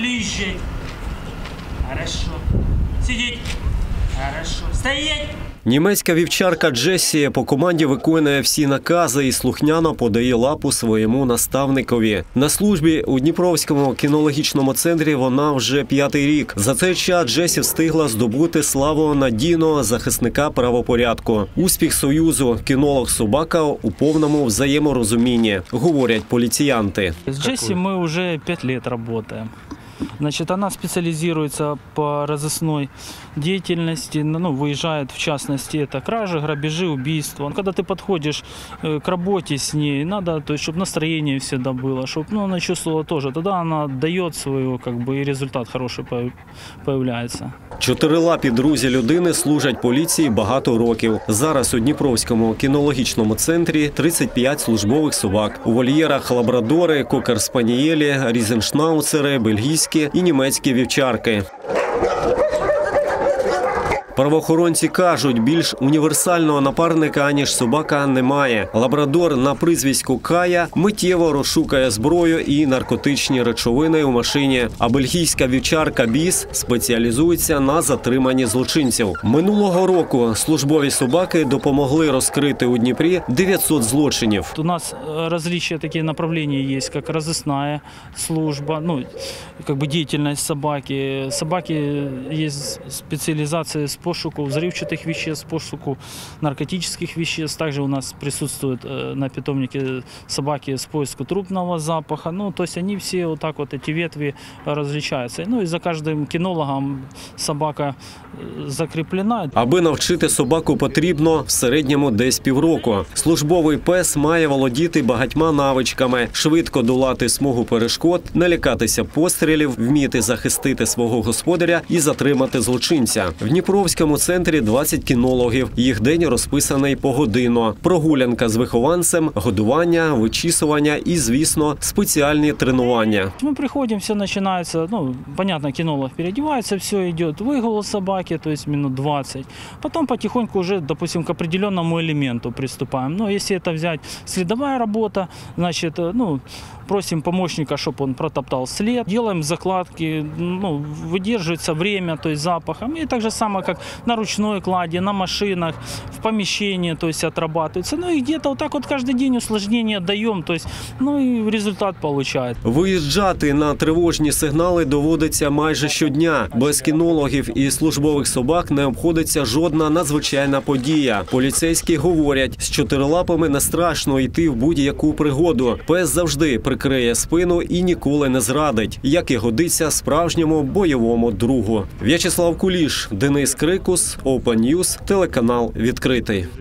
Плющить. Хорошо. Сидіть. Хорошо. Стоять. Німецька вівчарка Джесі по команді виконує всі накази і слухняно подає лапу своєму наставникові. На службі у Дніпровському кінологічному центрі вона вже 5-й рік. За цей час Джесі встигла здобути славу надійного захисника правопорядку. Успіх Союзу кінолог-собака у повному взаєморозумінні, говорять поліціянти. С Джесси мы уже 5 лет работаем. Значит, она специализируется по разыскной деятельности, выезжает в частности это кражи, грабежи, убийства. Когда ты подходишь к работе с ней, надо, то есть, чтобы настроение всегда было, чтобы она чувствовала тоже. Тогда она дает свою, и результат хороший появляется. Чотирилапі друзі людини служать поліції багато років. Зараз у Дніпровському кінологічному центрі 35 службових собак. У вольєрах лабрадори, кокер-спанієлі, різеншнауцери, бельгійські і німецькі вівчарки. Правоохоронці кажуть, більш універсального напарника, аніж собака, немає. Лабрадор на прізвиську Кая миттєво розшукає зброю і наркотичні речовини у машині, а бельгійська вівчарка Біс спеціалізується на затриманні злочинців. Минулого року службові собаки допомогли розкрити у Дніпрі 900 злочинів. У нас различные такие направления есть, как разыскная служба, деятельность собаки. Собаки есть специализация с пошуку взрывчатых веществ, пошуку наркотических веществ. Также у нас присутствуют на питомнике собаки с поиску трупного запаха. То есть они все эти ветви различаются. И за каждым кинологом собака закріплена. Аби навчити собаку потрібно в середньому десь півроку. Службовий пес має володіти багатьма навичками, швидко долати смугу перешкод, не лякатися пострілів, вміти захистити свого господаря і затримати злочинця. В Дніпровському центрі 20 кінологів. Їх день розписаний погодинно. Прогулянка з вихованцем, годування, вичісування і, звісно, спеціальні тренування. Ми приходимо, все починається, понятно, кинолог переодевается, все йде, вигул собаки, то есть минут 20. Потом потихоньку уже, допустим, к определенному элементу приступаем. Если это взять следовая работа, значит, просим помощника, чтобы он протоптал след. Делаем закладки, выдерживается время, то есть запахом. И так же самое, как на ручной кладе, на машинах, в помещении, то есть отрабатывается. И где-то каждый день усложнения даем, то есть, и результат получает. Виїжджати на тривожні сигнали доводиться майже щодня. Без кінологів і службових собак не обходиться жодна надзвичайна подія. Поліцейські говорять, з чотирилапами не страшно йти в будь-яку пригоду. Пес завжди прикриє спину і ніколи не зрадить, як і годиться справжньому бойовому другу. В'ячеслав Куліш, Денис Крикус, Open News, телеканал «Відкритий».